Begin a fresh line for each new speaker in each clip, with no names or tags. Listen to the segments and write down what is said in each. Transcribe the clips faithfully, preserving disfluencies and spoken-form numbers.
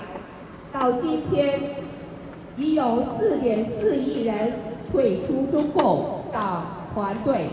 到今天已有四点四亿人退出中共党团队。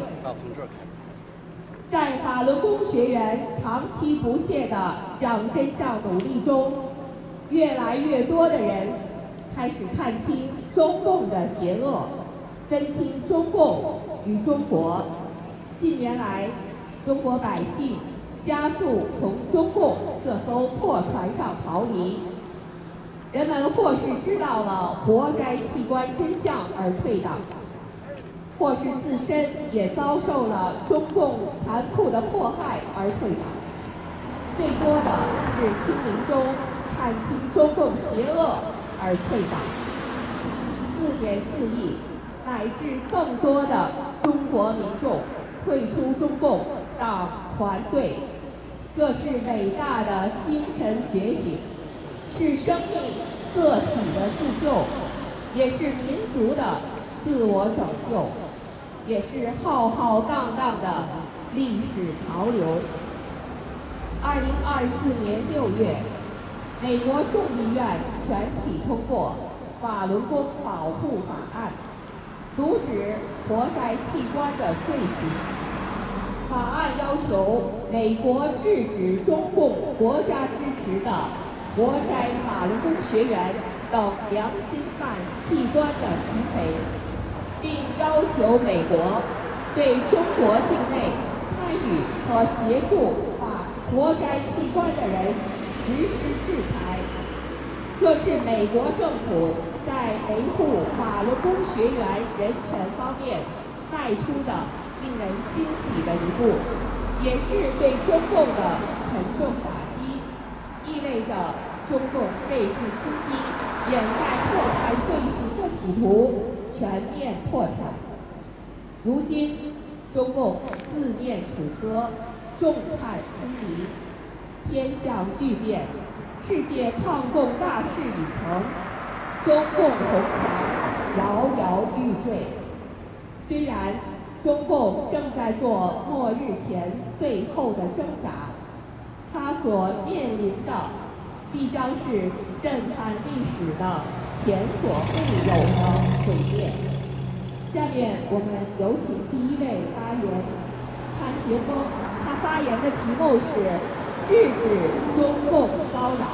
在法轮功学员长期不懈的讲真相努力中，越来越多的人开始看清中共的邪恶，分清中共与中国。近年来，中国百姓加速从中共这艘破船上逃离，人们或是知道了活摘器官真相而退党，或是自身也遭受了中共残酷的迫害而退党，最多的是清零中看清中共邪恶而退党。四点四亿乃至更多的中国民众退出中共党团队，这是伟大的精神觉醒，是生命个体的自救，也是民族的自我拯救，也是浩浩荡荡的历史潮流。二零二四年六月，美国众议院全体通过《法轮功保护法案》，阻止活摘器官的罪行。法案要求美国制止中共国家支持的活摘法轮功学员等良心犯器官的行为，并要求美国对中国境内参与和协助把活摘器官的人实施制裁。这是美国政府在维护法轮功学员人权方面迈出的令人欣喜的一步，也是对中共的沉重打击，意味着中共这具心机掩盖破产罪行的企图全面破产。如今，中共四面楚歌，众叛亲离，天象巨变，世界抗共大势已成，中共红墙摇摇欲坠。虽然中共正在做末日前最后的挣扎，它所面临的必将是震撼历史的前所未有的毁灭。下面我们有请第一位发言潘学峰，他发言的题目是“制止中共骚扰”。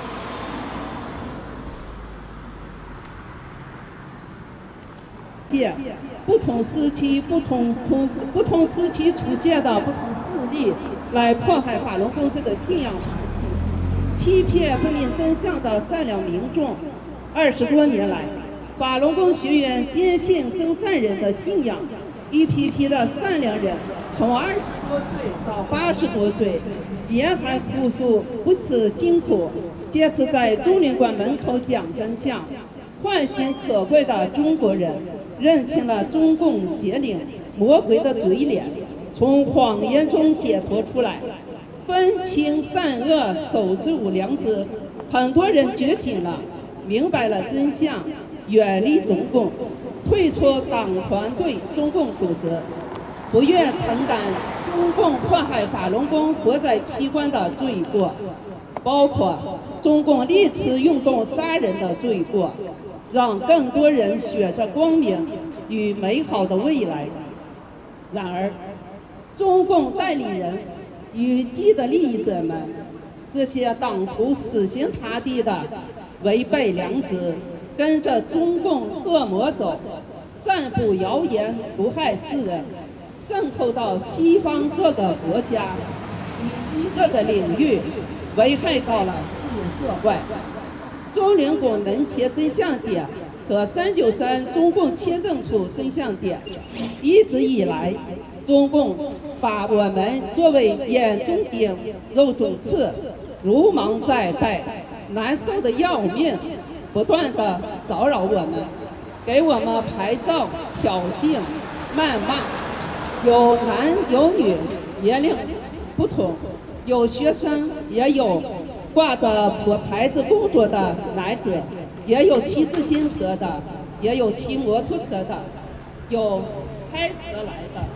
不同时期、不同不不同时期出现的不同势力来迫害法轮功这个信仰团体，欺骗不明真相的善良民众。二十多年来，法轮功学员坚信真善人的信仰，一批批的善良人从二十多岁到八十多岁，严寒酷暑，不辞辛苦，坚持在中领馆门口讲真相，唤醒可贵的中国人，认清了中共邪灵魔鬼的嘴脸，从谎言中解脱出来，分清善恶，守住良知。很多人觉醒了，明白了真相，远离中共，退出党团队中共组织，不愿承担中共迫害法轮功活摘器官的罪过，包括中共历次运动杀人的罪过，让更多人选择光明与美好的未来。然而，中共代理人与既得利益者们，这些党徒死心塌地的违背良知，跟着中共恶魔走，散布谣言，毒害世人，渗透到西方各个国家以及各个领域，危害到了自由社会。中领馆门前真相点和三九三中共签证处真相点，一直以来，中共把我们作为眼中钉、肉中刺，如芒在背，难受的要命，不断的骚扰我们，给我们拍照、挑衅、谩骂，有男有女，年龄不同，有学生，也有挂着牌子工作的男子，也有骑自行车的，也有骑摩托车的，有开车来的，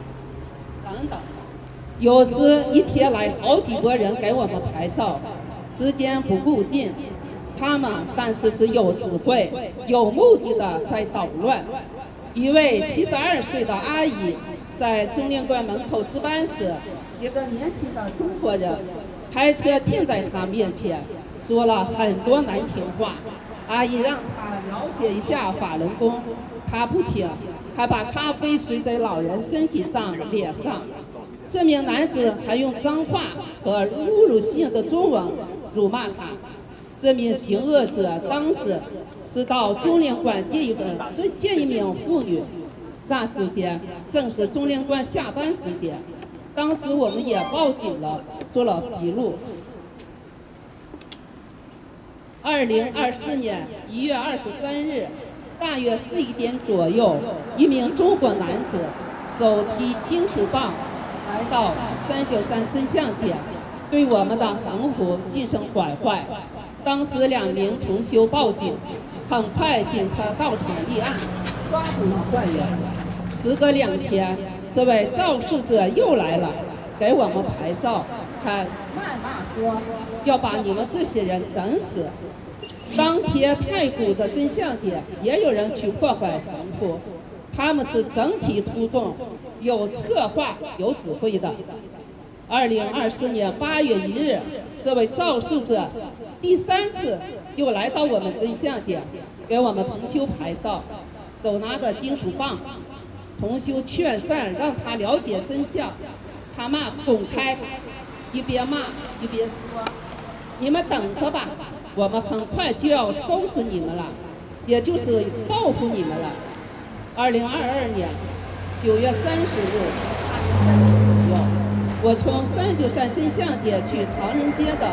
等等。有时一天来好几个人给我们拍照， 时间不固定，他们但是是有指挥、有目的的在捣乱。一位七十二岁的阿姨在中领馆门口值班时，一个年轻的中国人开车停在她面前，说了很多难听话。阿姨让她了解一下法轮功，她不听，还把咖啡随在老人身体上、脸上。这名男子还用脏话和侮辱性的中文辱骂他。这名行恶者当时是到中领馆接一个接一名妇女，那时间正是中领馆下班时间。当时我们也报警了，做了笔录。二零二四年一月二十三日，大约十一点左右，一名中国男子手提金属棒来到三九三真相点，对我们的横幅进行拐坏。当时两名同修报警，很快警察到场立案，抓捕了坏人。时隔两天，这位肇事者又来了，给我们拍照，还谩骂说要把你们这些人整死。当天太古的真相点也有人去破坏横幅，他们是整体出动，有策划、有指挥的。二零二四年八月一日，这位肇事者第三次又来到我们真相点，给我们同修拍照，手拿着金属棒。同修劝善，让他了解真相。他骂滚开，一边骂一边说：“你们等着吧，我们很快就要收拾你们了，也就是报复你们了。”二零二二年九月三十日，左右，我从三九三真相点去唐人街的，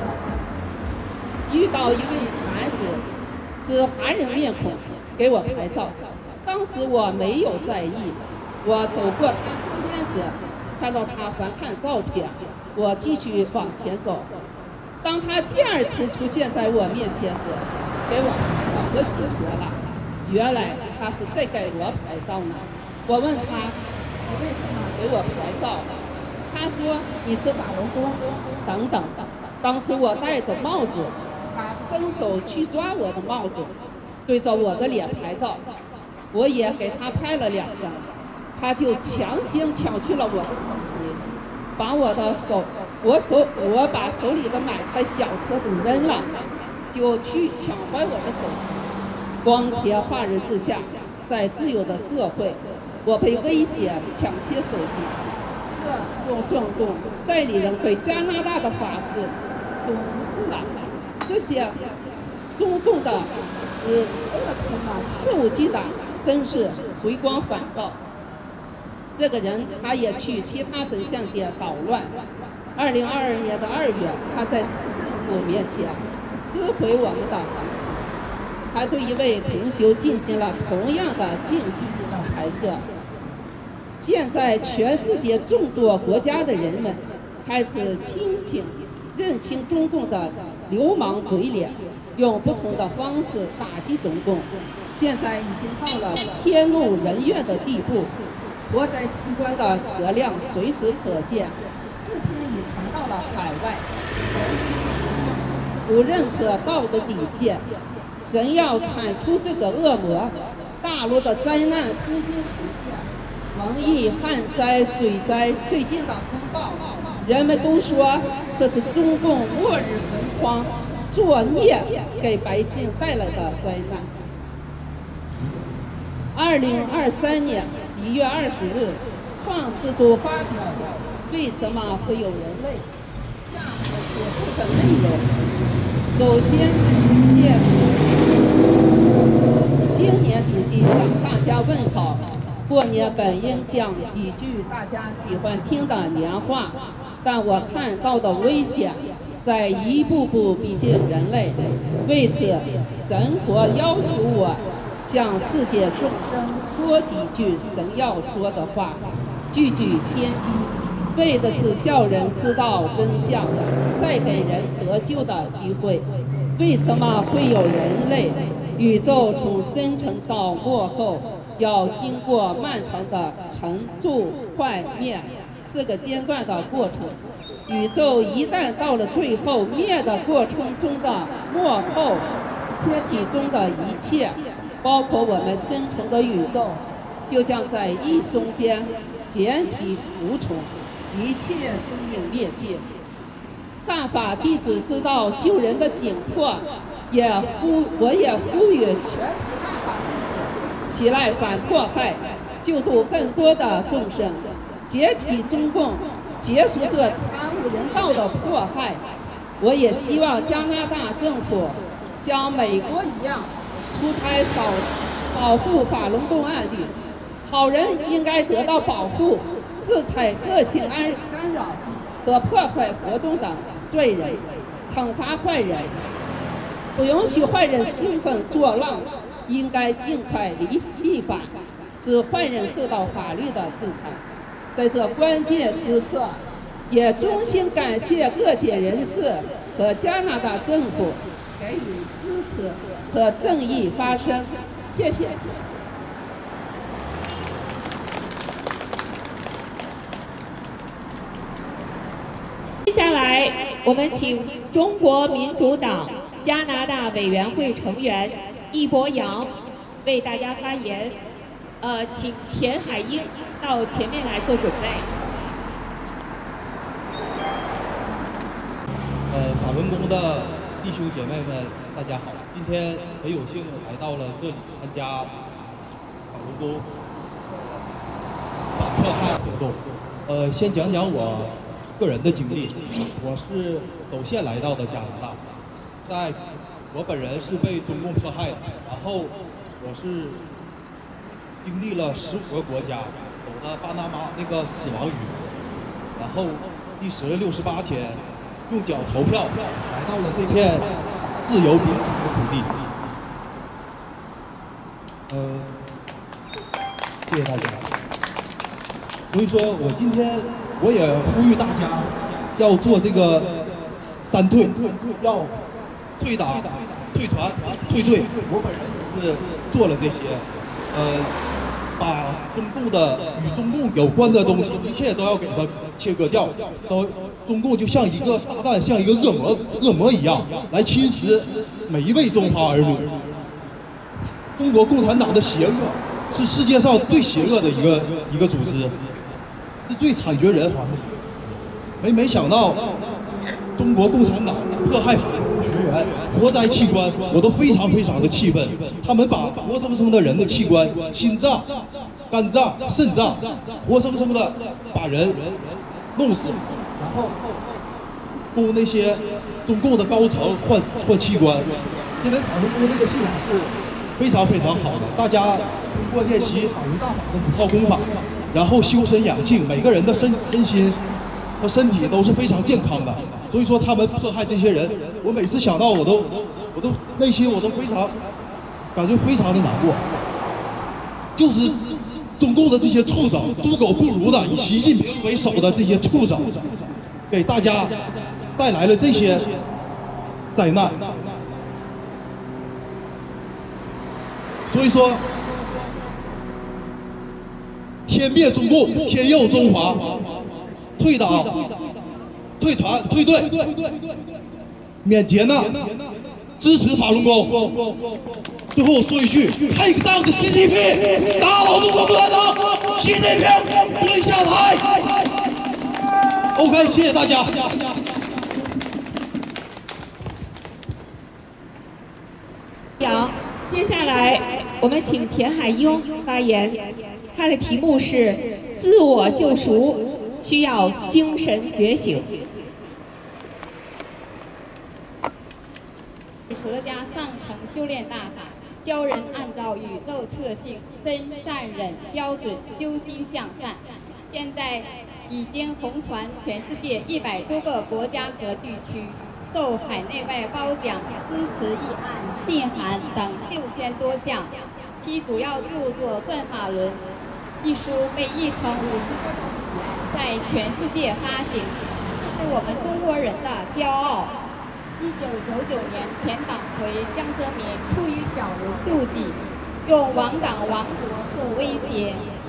遇到一位男子，是华人面孔，给我拍照。当时我没有在意，我走过他身边时，看到他翻看照片，我继续往前走。当他第二次出现在我面前时，给我拍照，我警觉了，原来他是在给我拍照呢。我问他：“你为什么给我拍照？”他说：“你是法轮功等等。”当时我戴着帽子，他伸手去抓我的帽子，对着我的脸拍照。我也给他拍了两张，他就强行抢去了我的手机，把我的手，我手，我把手里的买菜小车都扔了，就去抢坏我的手机。光天化日之下，在自由的社会，我被威胁抢劫手机，这种状况，代理人对加拿大的法师都无视了。这些中共的呃肆无忌惮，真是回光返照。这个人他也去其他真相点捣乱。二零二二年的二月，他在市政府面前撕毁我们的横幅，还对一位同修进行了同样的近距离的拍摄。现在全世界众多国家的人们开始清醒认清中共的流氓嘴脸，用不同的方式打击中共。现在已经到了天怒人怨的地步，活摘器官的车辆随时可见，视频已传到了海外，无任何道德底线。神要铲除这个恶魔，大陆的灾难纷纷出现，瘟疫、旱灾、水灾，最近的风暴，人们都说这是中共末日文荒作孽给百姓带来的灾难。二零二三年一月二十日，创世主发表了为什么会有人类下面所述的内容。首先，借新年之际向大家问好。过年本应讲几句大家喜欢听的年话，但我看到的危险在一步步逼近人类。为此，神佛要求我向世界众生说几句神要说的话，句句天机，为的是叫人知道真相，再给人得救的机会。为什么会有人类？宇宙从生成到末后，要经过漫长的成住坏灭是个间断的过程。宇宙一旦到了最后灭的过程中的幕后，天体中的一切，包括我们生存的宇宙，就将在一瞬间简体无从，一切生命灭尽。善法弟子知道救人的紧迫，也呼我也呼吁全体善法弟子起来反迫害，救度更多的众生，解体中共，结束这惨无人道的迫害。我也希望加拿大政府像美国一样，出台保保护法轮功案例，好人应该得到保护，制裁恶性干干扰和破坏活动的罪人，惩罚坏人，不允许坏人兴奋作浪，应该尽快立立法，使坏人受到法律的制裁。在这关键时刻，也衷心感谢各界人士和加拿大政府给予支持和正义发声，谢谢。
接下来，我们请中国民主党加拿大委员会成员易博洋为大家发言。呃，请田海英到前面来做准备。
呃，法轮功的弟兄姐妹们，大家好！今天很有幸来到了这里参加法轮功反迫害活动。呃，先讲讲我个人的经历。我是走线来到的加拿大，在我本人是被中共迫害的，然后我是经历了十五个国家，走的巴拿马那个死亡雨，然后历时六十八天，用脚投票来到了这片自由民主的土地。呃，谢谢大家。所以说我今天我也呼吁大家要做这个三退，要退党、退团、退队。我本人也是做了这些，呃，把中共的与中共有关的东西，一切都要给它切割掉。都中共就像一个撒旦，像一个恶魔，恶魔一样来侵蚀每一位中华儿女。中国共产党的邪恶是世界上最邪恶的一个一个组织，是最惨绝人寰的。没没想到，中国共产党迫害学员、活摘器官，我都非常非常的气愤。他们把活生生的人的器官、心脏、肝脏、肾脏，活生生的把人弄死，然后供那些中共的高层换换器官。因为法轮功这个信仰是非常非常好的，大家通过练习法轮大法的五套功法，然后修身养性，每个人的身身心和身体都是非常健康的。所以说他们迫害这些人，我每次想到我都我都内心我都非常感觉非常的难过。就是中共的这些畜生，猪狗不如的以习近平为首的这些畜生，给大家带来了这些灾难。所以说，天灭中共，天佑中华。退党、退团、退队，免劫难，支持法轮功。最后我说一句 ：Take down the C C P， 打倒中国共产党，习近平跪下台。OK， 谢谢大家。
好，接下来我们请田海英发言，他的题目是“自我救赎需要精神觉醒”。
合家上层修炼大法，教人按照宇宙特性真善忍标准修心向善。现在已经红传全世界一百多个国家和地区，受海内外褒奖、支持议案、信函等六千多项。其主要著作《转法轮》一书被译成五十多种语言，在全世界发行，这是我们中国人的骄傲。一九九九年，前党魁江泽民出于小人妒忌，用亡党亡国做威胁，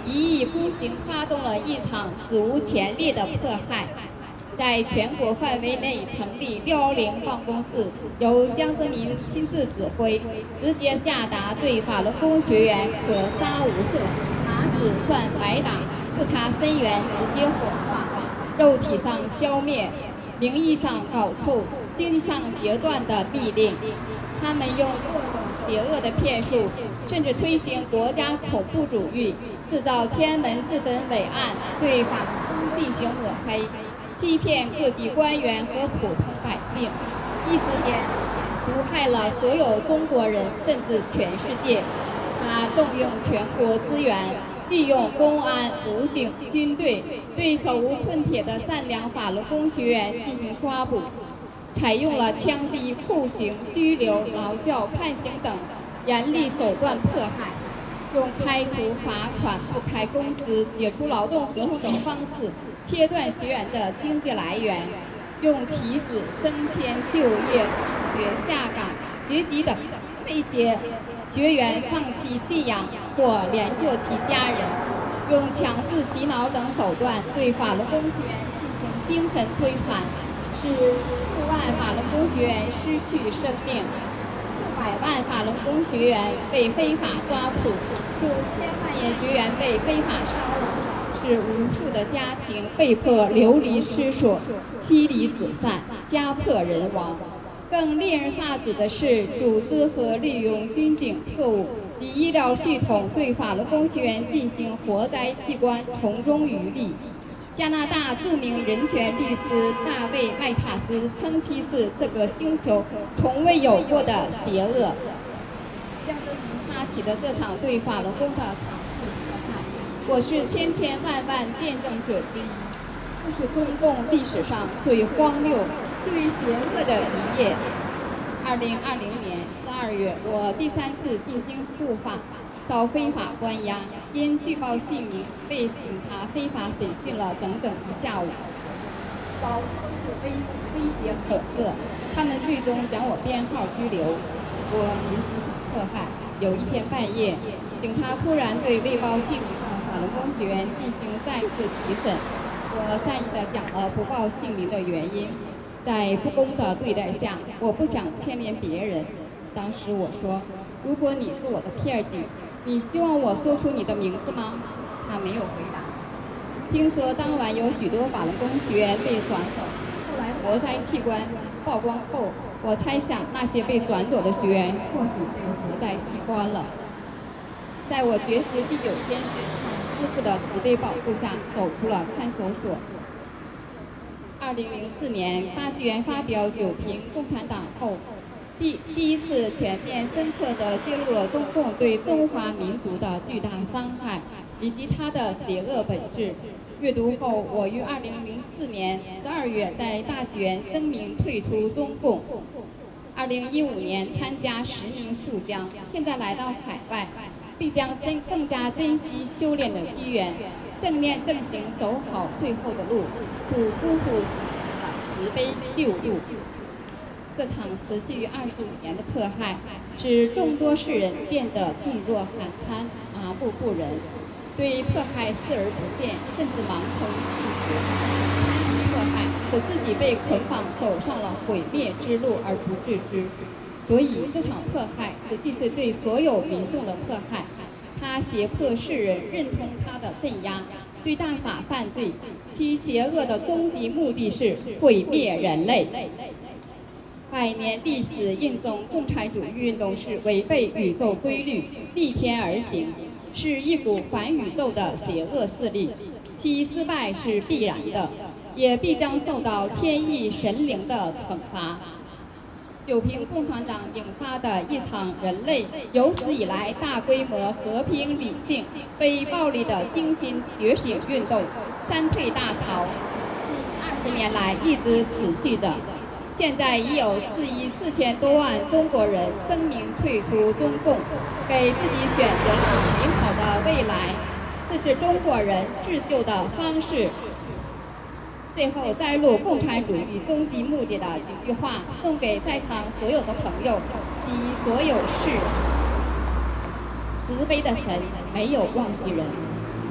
一意孤行发动了一场史无前例的迫害。在全国范围内成立六幺零办公室，由江泽民亲自指挥，直接下达对法轮功学员可杀无赦，打死算白打，不查身源直接火化，肉体上消灭，名义上搞臭，经济上截断的密令。他们用各种邪恶的骗术，甚至推行国家恐怖主义，制造天安门自焚伪案，对法轮功进行抹黑，欺骗各地官员和普通百姓，一时间毒害了所有中国人，甚至全世界。他动用全国资源，利用公安、武警、军队，对手无寸铁的善良法轮功学员进行抓捕，采用了枪击、酷刑、拘留、劳教、判刑等严厉手段迫害，用开除、罚款、不开工资、解除劳动合同等方式切断学员的经济来源，用提子升迁、就业、上学、下岗、学习等威胁学员放弃信仰或连坐其家人，用强制洗脑等手段对法轮功学员进行精神摧残，使数万法轮功学员失去生命，数百万法轮功学员被非法抓捕，数千万名学员被非法骚扰，使无数的家庭被迫流离失所，妻离子散，家破人亡。更令人发指的是，组织和利用军警特务及医疗系统对法轮功学员进行活摘器官，从中渔利。加拿大著名人权律师大卫·麦塔斯称其是这个星球从未有过的邪恶。江泽民发起的这场对法轮功的强势迫害，我是千千万万见证者之一。这是中共历史上最荒谬、最邪恶的一页。二零二零年十二月，我第三次进京护法，遭非法关押，因举报姓名被警察非法审讯了整整一下午，遭多次威威胁恐吓，他们最终将我编号拘留，我民事迫害。有一天半夜，警察突然对未报姓名的法轮功学员进行再次提审。我善意地讲了不报姓名的原因，在不公的对待下，我不想牵连别人。当时我说，如果你是我的片警，你希望我说出你的名字吗？他没有回答。听说当晚有许多法轮功学员被转走，后来活摘器官曝光后，我猜想那些被转走的学员或许被活摘器官了。在我绝食第九天时，师父的慈悲保护下走出了看守所。二零零四年，大纪元发表九评共产党后，第第一次全面深刻地揭露了中共对中华民族的巨大伤害以及它的邪恶本质。阅读后，我于二零零四年十二月在大纪元声明退出中共。二零一五年参加实名肃江，现在来到海外。必将珍更加珍惜修炼的机缘，正念正行，走好最后的路，不辜负慈悲救度。这场持续二十五年的迫害，使众多世人变得噤若寒蝉，麻木不仁，对迫害视而不见，甚至盲从拒绝。迫害使自己被捆绑，走上了毁灭之路而不自知。所以这场迫害实际是对所有民众的迫害，他胁迫世人认同他的镇压，对大法犯罪，其邪恶的终极目的是毁灭人类。百年历史印证共产主义运动是违背宇宙规律、逆天而行，是一股反宇宙的邪恶势力，其失败是必然的，也必将受到天意神灵的惩罚。九评共产党引发的一场人类有史以来大规模和平、理性、非暴力的精心觉醒运动，三退大潮，近二十年来一直持续着。现在已有四亿四千多万中国人声明退出中共，给自己选择了美好的未来，这是中国人自救的方式。最后摘录共产主义终极目的的几句话，送给在场所有的朋友及所有世人：慈悲的神没有忘记人，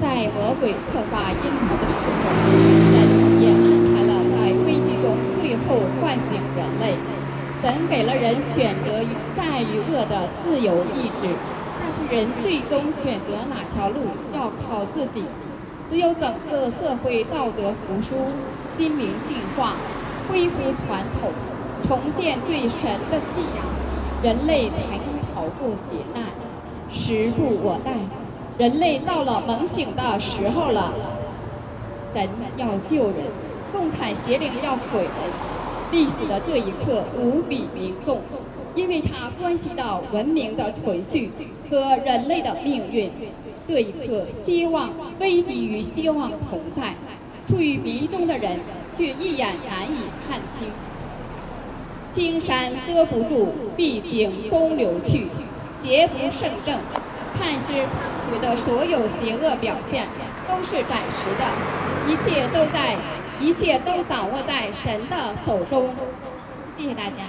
在魔鬼策划阴谋的时候，神也安排了在危机中最后唤醒人类。神给了人选择善与恶的自由意志，但是人最终选择哪条路要靠自己。只有整个社会道德复苏、心灵净化、恢复传统、重建对神的信仰，人类才能逃过劫难。时不我待，人类到了猛醒的时候了。神要救人，共产邪灵要毁人。历史的这一刻无比凝重，因为它关系到文明的存续和人类的命运。这一刻，希望危机与希望同在，处于迷中的人却一眼难以看清。金山遮不住，毕竟东流去，邪不胜正。看似觉得所有邪恶表现都是暂时的，一切都在，一切都掌握在神的手中。谢谢大家。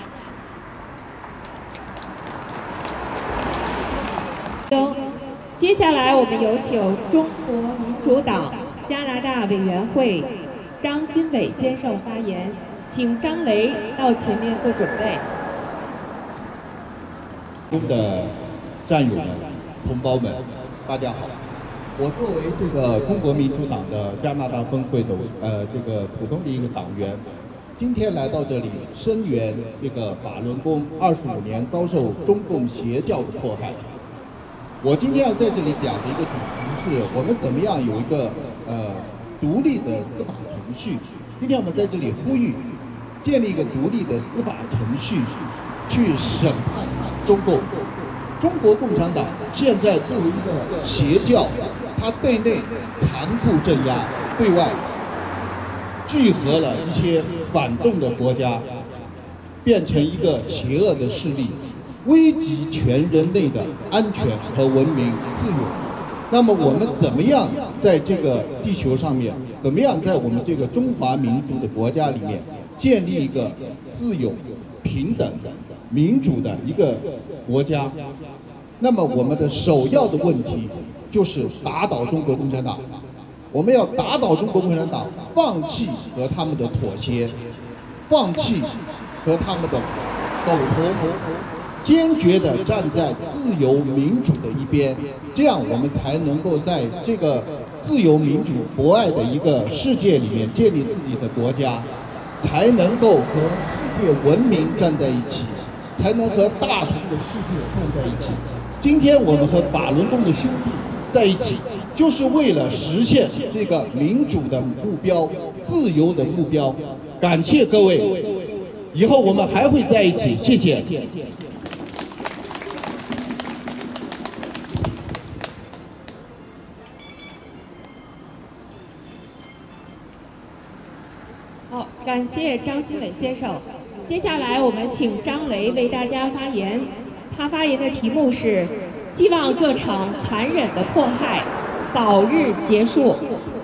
接下来，我们有请中国民主党加拿大委员会张新伟先生发言，请张雷到前面做准备。
中的战友们、同胞们，大家好！我作为这个中国民主党的加拿大分会的呃这个普通的一个党员，今天来到这里声援这个法轮功二十五年遭受中共邪教的迫害。我今天要在这里讲的一个主题是我们怎么样有一个呃独立的司法程序。今天我们在这里呼吁建立一个独立的司法程序，去审判中共。中国共产党现在作为一个邪教，它对内残酷镇压，对外聚合了一些反动的国家，变成一个邪恶的势力。危及全人类的安全和文明自由。那么我们怎么样在这个地球上面，怎么样在我们这个中华民族的国家里面建立一个自由、平等、民主的一个国家？那么我们的首要的问题就是打倒中国共产党。我们要打倒中国共产党，放弃和他们的妥协，放弃和他们的苟同。坚决地站在自由民主的一边，这样我们才能够在这个自由民主博爱的一个世界里面建立自己的国家，才能够和世界文明站在一起，才能和大同的世界站在一起。今天我们和法轮功的兄弟在一起，就是为了实现这个民主的目标、自由的目标。感谢各位，以后我们还会在一起，谢谢。
好，感谢张新伟先生。接下来我们请张雷为大家发言。他发言的题目是：希望这场残忍的迫害早日结束。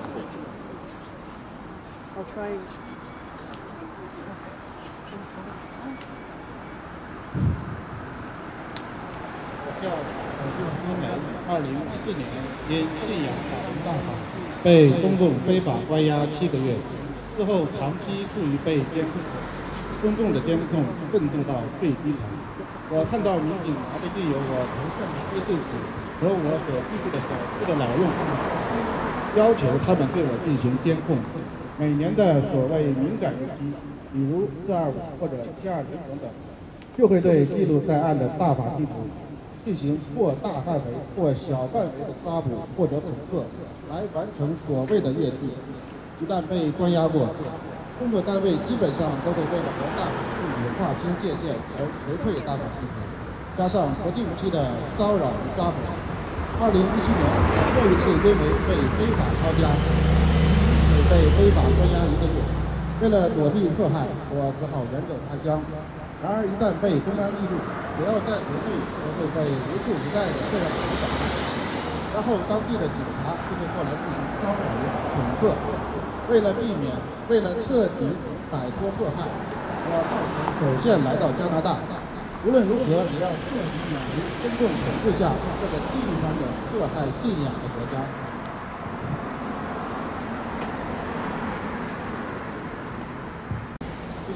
我叫葛秀梅，二零一四年因信仰法轮大法被中共非法关押七个月。之后长期处于被监控，中共的监控震动到最低层。我看到民警拿着印有我头像的黑字纸和我所居住的小区的老用户，要求他们对我进行监控。每年的所谓敏感日期，比如四二五或者七二零等等，就会对记录在案的大法弟子进行或大范围或小范围的抓捕或者恐吓，来完成所谓的业绩。一旦被关押过，工作单位基本上都会为了和大法自己划清界限而辞退大法弟子，加上不定期的骚扰与抓捕。二零一七年，又一次因为被非法抄家，只被非法关押一个月。为了躲避迫害，我只好远走他乡。然而，一旦被公安记录，只要在国内，都会被无处不在的这样处罚。然后，当地的警察就会过来进行骚扰与恐吓。为了避免，为了彻底摆脱迫害，我冒险首先来到加拿大。无论如何，也要彻底远离中共统治下这个地方的迫害信仰的国家。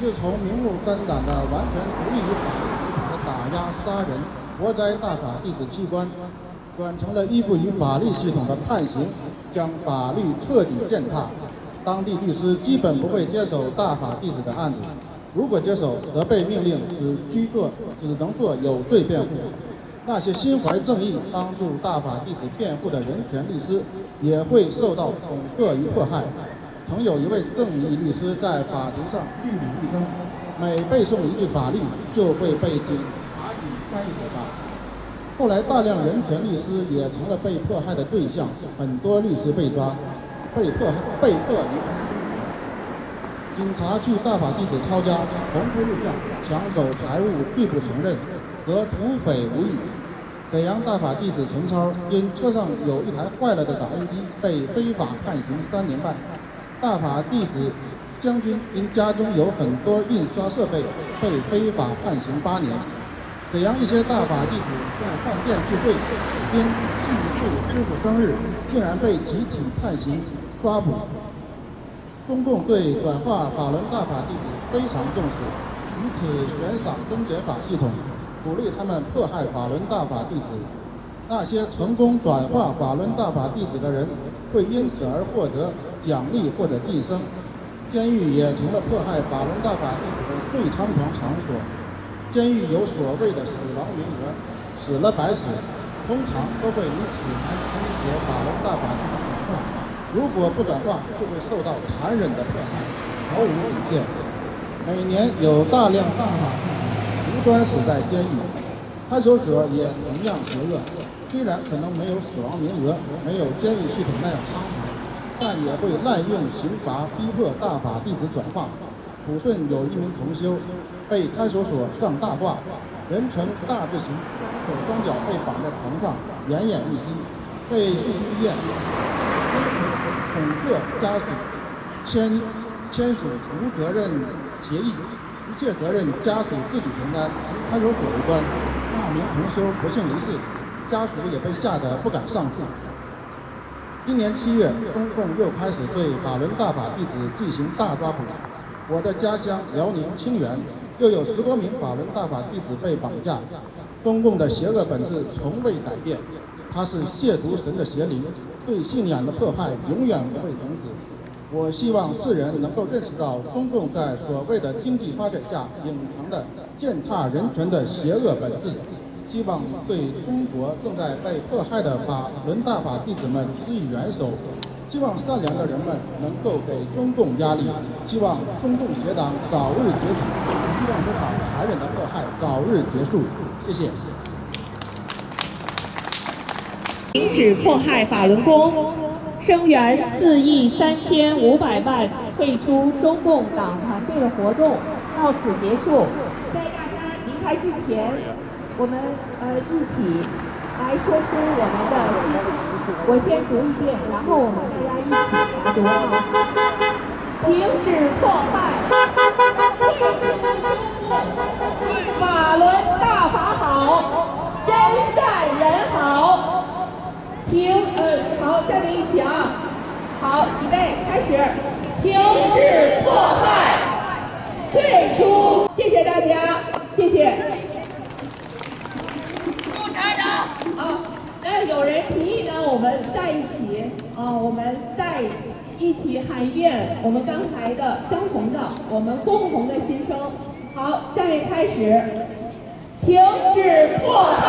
是从明目张胆的完全独立于法律的打压、杀人、活摘大法弟子器官，转成了依附于法律系统的判刑，将法律彻底践踏。当地律师基本不会接手大法弟子的案子，如果接手，则被命令只居做，只能做有罪辩护。那些心怀正义、帮助大法弟子辩护的人权律师，也会受到恐吓与迫害。曾有一位正义律师在法庭上据理力争，每背诵一句法律，就会被警察局开一嘴巴。后来，大量人权律师也成了被迫害的对象，很多律师被抓，被迫被迫离开。警察去大法弟子抄家、重复录像、抢走财物拒不承认，和土匪无异。沈阳大法弟子陈超因车上有一台坏了的打印机，被非法判刑三年半。大法弟子将军因家中有很多印刷设备，被非法判刑八年。沈阳一些大法弟子在饭店聚会，因庆祝师傅生日，竟然被集体判刑抓捕。中共对转化法轮大法弟子非常重视，于此悬赏公检法系统，鼓励他们迫害法轮大法弟子。那些成功转化法轮大法弟子的人，会因此而获得奖励或者晋升。监狱也成了迫害法轮大法弟子的最猖狂场所。监狱有所谓的死亡名额，死了白死，通常都会以此来威胁法轮大法弟子转化。如果不转化，就会受到残忍的迫害，毫无底线。每年有大量大法弟子无端死在监狱，看守所也同样邪恶。虽然可能没有死亡名额，没有监狱系统那样猖狂，但也会滥用刑罚逼迫大法弟子转化。抚顺有一名同修被看守所上大挂，人呈大字形，手双脚被绑在床上，奄奄一息，被送去医院，恐吓家属签签署无责任协议，一切责任家属自己承担，与看守所无关。那名同修不幸离世，家属也被吓得不敢上诉。今年七月，中共又开始对法轮大法弟子进行大抓捕。我的家乡辽宁清源，又有十多名法轮大法弟子被绑架。中共的邪恶本质从未改变，它是亵渎神的邪灵，对信仰的迫害永远不会停止。我希望世人能够认识到中共在所谓的经济发展下隐藏的践踏人权的邪恶本质。希望对中国正在被迫害的法轮大法弟子们施以援手，希望善良的人们能够给中共压力，希望中共邪党早日结束，希望这场残忍的迫害早日结束。谢谢。
停止迫害法轮功，声援四亿三千五百万退出中共党团队的活动到此结束。在大家离开之前，我们呃一起来说出我们的心声。我先读一遍，然后我们大家一起来读啊！停止迫害，法轮大法好，真善人好。停，呃，好，下面一起啊！好，预备，开始。停止迫害，退出。谢谢大家，谢谢。啊，那有人提议呢，我们在一起，啊，我们再一起喊一遍我们刚才的相同的，我们共同的心声。好，下面开始，停止迫害。